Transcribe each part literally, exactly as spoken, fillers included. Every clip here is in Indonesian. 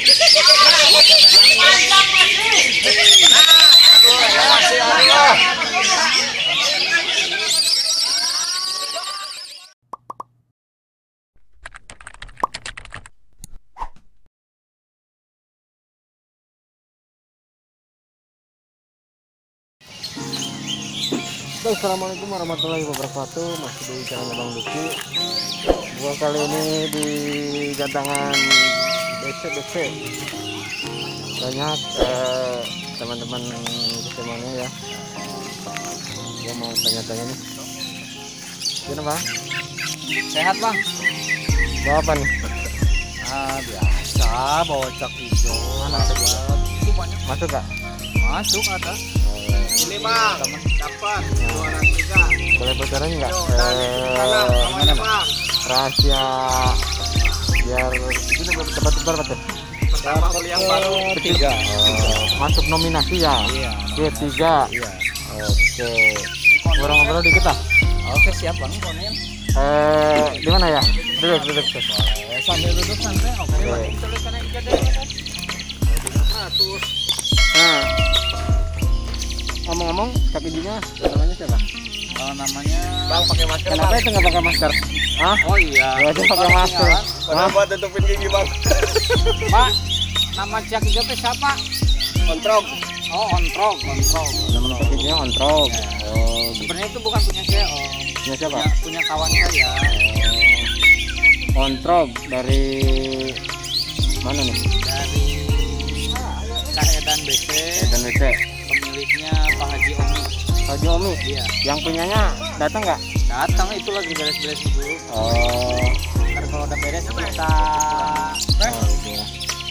Assalamualaikum warahmatullahi wabarakatuh. Masih di channel Bang Duki. Gua kali ini di gantangan B C B C. Banyak eh, teman-teman semuanya ya. Gua mau tanya-tanya nih. Gimana Bang? Sehat Bang? Bawa apa nih? Ah biasa bawa cak hijau. Mana ada gua? Itu banyak. Masuk gak? Masuk ada. Ini Bang, dapat dua ratus tiga. Boleh bocorin nggak? Eh, Gimana Bang? Rahasia biar itu tebak-tebak betul. Pertama kali yang baru tiga. Oh, masuk nominasi ya? Iya. Ketiga. Iya. Oke. Kurang ngobrol dikit lah. Oke siap Bang, konen. Eh, di mana ya? Duduk, duduk. duduk. Eh, sambil duduk santai. Oke. Oke. Tuliskan aja deh. Ratus. Nah, ngomong-ngomong, kaki giginya namanya siapa? Oh, namanya Bang pakai masker. Kenapa itu nggak pakai masker? Hah? Oh iya. Ya itu pakai masker. Padahal buat tutupin gigi Bang. Pak, nama cak hijau itu siapa? Ontrog. Oh, ontrog, ontrog. Nama kaki giginya ontrog. Oh, gitu. Sebenarnya itu bukan punya saya, Om. Punya siapa? Punya, punya kawan saya. Oh, ontrog dari mana nih? Dari Kak Edan B C. Dan B C. Pemiliknya Pak Haji Omi. Haji Omi. Iya. Yang punyanya datang nggak? Datang itu lagi beres-beres dulu. Oh. Ntar kalau udah beres kita. Oh, iya.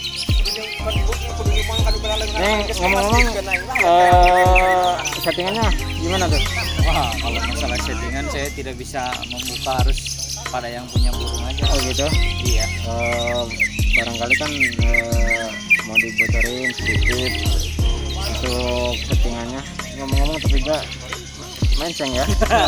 Nih ngomong-ngomong, eh, settingannya gimana tuh? Wah, kalau masalah settingan saya tidak bisa membuka, harus pada yang punya burung aja. Oh gitu? Iya. Eh, barangkali kan eh, mau dibocorin sedikit untuk settingannya. Ngomong-ngomong tapi juga menceng ya.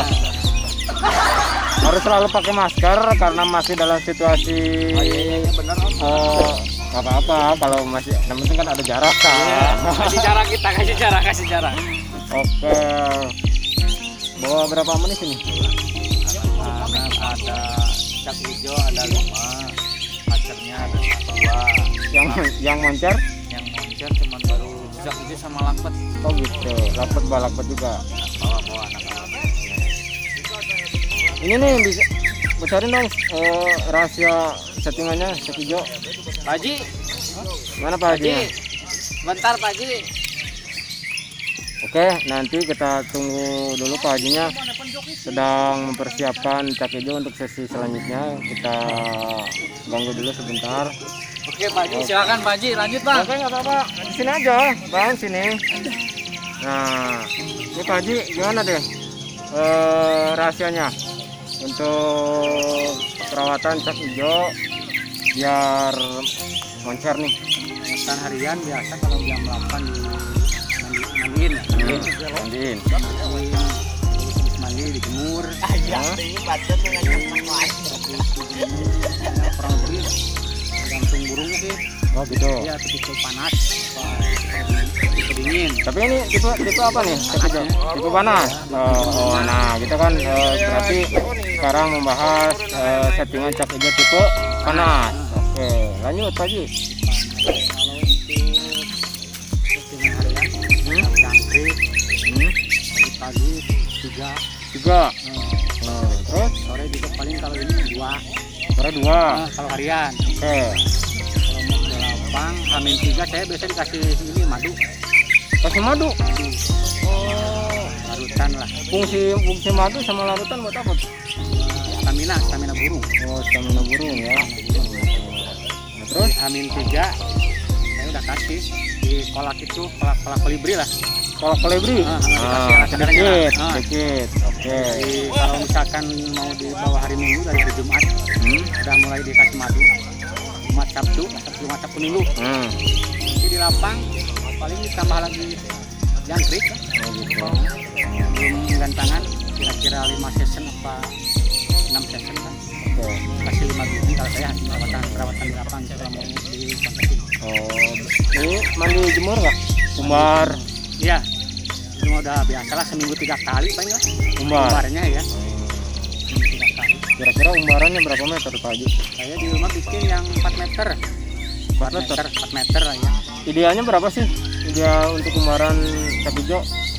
Harus selalu pakai masker karena masih dalam situasi Oh, iya, iya, iya, benar Om. eh, nggak apa-apa kalau masih, yang penting kan ada jarak kan. Iya. Kasih jarak kita, kasih jarak, kasih jarak. Oke. Bawa berapa menit ini? Anak ada cak hijau ada lima, pacarnya ada dua. Yang yang moncer? Yang moncer cuman baru cak hijau sama lampet. Oh gitu. Lapet balapet juga. Bawa-bawa anak-anak. Ini nih bisa bocorin dong eh, rahasia settingannya cak hijau. Pak Haji, Mana Pak Haji? bentar Pak Haji. Oke, nanti kita tunggu dulu Pak Hajinya sedang mempersiapkan cak hijau untuk sesi selanjutnya. Kita ganggu dulu sebentar. Oke Pak Haji, silakan Pak Haji, lanjut Bang. Oke, nggak apa-apa. Di sini aja, Bang, sini. Nah, ini Pak Haji gimana deh eh, rahasianya untuk perawatan cak hijau biar moncer nih? Perawatan harian biasa kalau jam delapan di mandi, mandiin ya. Mandiin. Terus mandi dijemur. Hah? Kurang lebih tergantung burung sih. Oh gitu. Iya, tipe panas, tipe dingin. Tapi ini tipe tipe apa nih? Cak hijau? Tipe panas. Oh, oh, nah kita kan eh, berarti sekarang membahas eh, settingan cak hijau tipe panas. Oke, lanjut Pak Haji. Kalau untuk settingan harian, Hmm? jangkrik Hmm? pagi-pagi tiga, Tiga. eh, Nah, terus sore juga paling kalau ini dua. sore dua. Nah, kalau harian. Oke. Kalau mau ke lapang, hamin tiga saya biasa dikasih ini madu. Kasih madu. Madu, Oh, larutan lah. fungsi fungsi madu sama larutan buat apa tuh? Stamina, stamina burung. Oh, stamina burung ya. Nah, Terus terus hamin tiga, saya udah kasih di kolak itu, kolak kolak kolibri lah. kalau kolibri, Ah, ah, dikasih sedikit, ah. sedikit. Oke. Jadi kalau misalkan mau dibawa hari Minggu dari hari Jumat, Hmm. udah mulai dikasih madu. Jumat Sabtu, Sabtu Jumat Sabtu Minggu. Hmm. Nanti di lapang paling ditambah lagi jangkrik. Oh, gitu. Belum gantangan, kira-kira lima season apa enam season kan. Oke. Kasih lima biji kalau saya perawatan perawatan di lapang kalau mau di kontekin. Oh, mandi jemur nggak? Umbar. Iya. Cuma udah biasa lah seminggu tiga kali paling lah. Umbar. Umbarnya ya. Seminggu tiga kali. Kira-kira umbarannya berapa meter Pak Haji? Saya di rumah bikin yang empat meter. empat meter. empat meter lah ya. Idealnya berapa sih? Ideal untuk umbaran sapi hijau?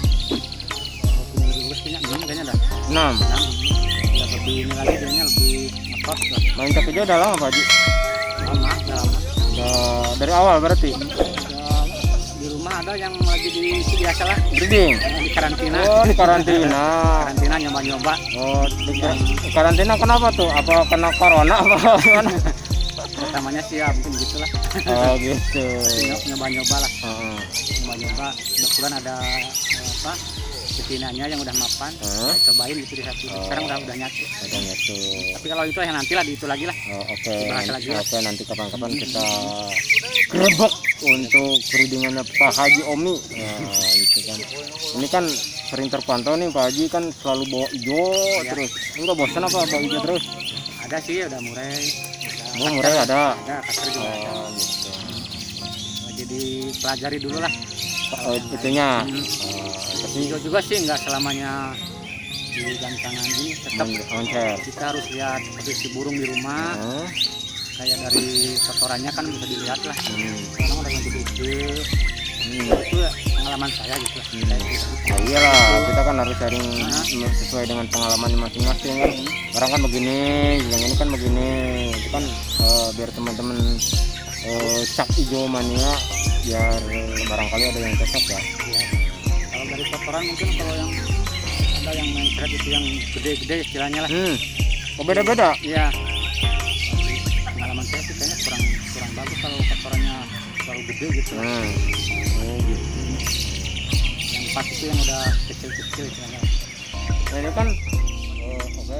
Lurus kayaknya enam kayaknya dah. enam. enam. Ya lebih ini lagi dia lebih ngekos lah. Main sapi hijau udah lama Pak Haji? Lama, udah lama. Udah dari awal berarti? Ada, di rumah ada yang lagi di biasa lah. Breeding? Di karantina. Oh di karantina. Karantina nyoba-nyoba. Oh di kar- karantina kenapa tuh? Apa kena corona apa gimana? Pertamanya sih ya mungkin gitulah. Oh gitu. Nyoba-nyoba lah. Heeh. Nyoba-nyoba. Kebetulan ada eh, apa? Betinanya yang udah mapan. Heeh. Saya cobain gitu di satu. Oh. Sekarang udah udah nyatu. Udah nyatu. Tapi kalau itu yang nanti lah di itu lagi lah. Oh, oke. Dibahas lagi ya. Oke, nanti kapan-kapan kita gerebek untuk breedingannya Pak Haji Omi. Nah, gitu kan. Ini kan sering terpantau nih Pak Haji kan selalu bawa hijau Iya. terus. Enggak bosan apa bawa hijau terus? Ada sih udah murai. Oh, murai ada. Ada kasar juga ada. Oh, gitu. Jadi pelajari dulu lah. Oh, itunya. Hmm. Oh, tapi Hijau juga sih nggak selamanya di gantangan ini. Tetap oncer. kita harus lihat posisi burung di rumah. Heeh. Kayak dari kotorannya kan bisa dilihat lah. Hmm. Orang udah gede-gede. Hmm. Itu ya pengalaman saya gitu lah. Hmm. Kayak gitu. Nah, iyalah, kita kan harus sharing Nah. sesuai dengan pengalaman masing-masing kan. Orang kan begini, yang ini kan begini. Itu kan eh, biar teman-teman eh, cap hijau mania biar barangkali ada yang cocok ya. Ya. Kalau dari kotoran mungkin kalau yang ada yang main thread itu yang gede-gede istilahnya lah. Hmm. Oh, beda-beda. Iya. Pengalaman saya sih kayaknya kurang kurang bagus kalau kotorannya terlalu gede gitu. Hmm. Oh, gitu. Yang pas itu yang udah kecil-kecil istilahnya. Nah, ini kan eh, oke.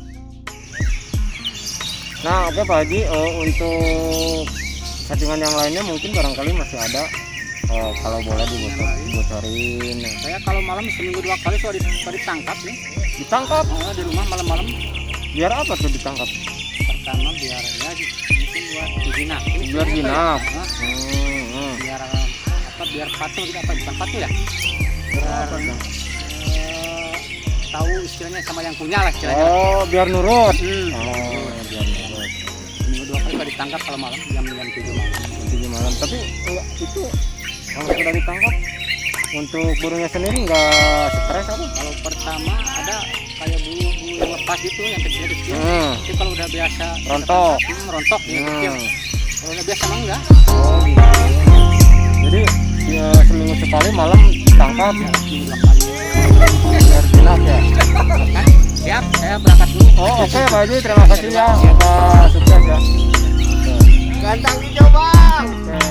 Nah, oke Pak Haji, eh, untuk settingan yang lainnya mungkin barangkali masih ada. Eh, kalau boleh dibocor- dibocorin. Saya kalau malam seminggu dua kali sudah di- sudah ditangkap nih. Ditangkap. Oh, di rumah malam-malam. Biar apa tuh ditangkap? Pertama biar ya mungkin buat jinak. Ini Biar sebenarnya jinak. apa ya? Hah? Hmm, hmm. Biar apa? Biar patuh gitu apa? Bukan patuh ya? Biar eh, tahu istilahnya sama yang punya lah istilahnya. Oh, biar nurut. Hmm. Oh, biar nurut. Seminggu dua kali sudah ditangkap kalau malam jam jam tujuh malam. tujuh malam. Tapi enggak itu kalau sudah ditangkap untuk burungnya sendiri enggak stres apa? Kalau pertama ada kayak bulu-bulu yang lepas itu yang kecil-kecil. Hmm. Tapi kalau udah biasa Rontok. hmm, rontok yang kecil. Hmm. Kalau udah biasa mah enggak. Oh, gitu. Jadi ya, seminggu sekali malam tangkap Seminggu dua kali. biar jinak ya. Kan? Siap, saya berangkat dulu. Oh, oke Pak Haji, terima kasih ya. Semoga sukses ya. Gantang hijau, Bang. Oke.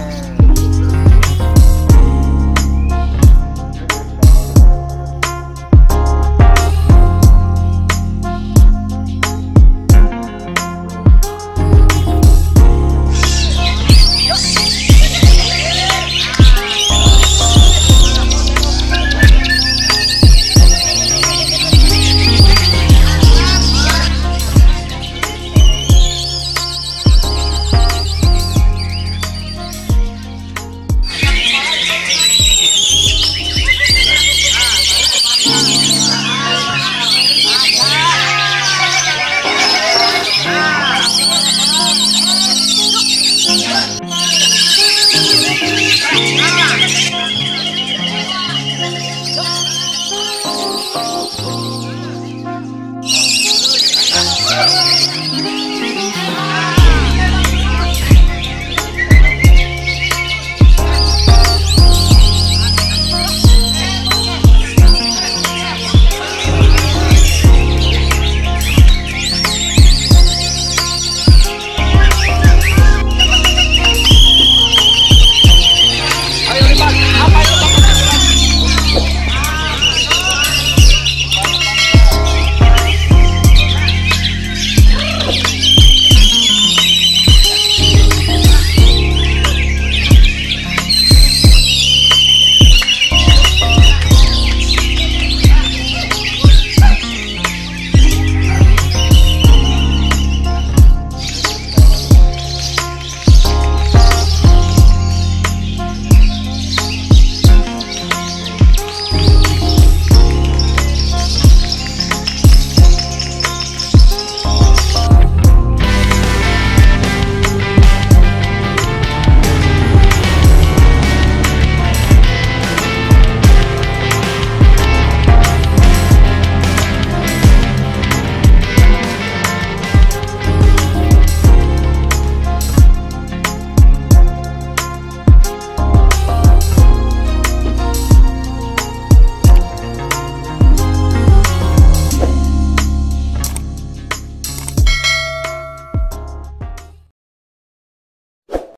Ah!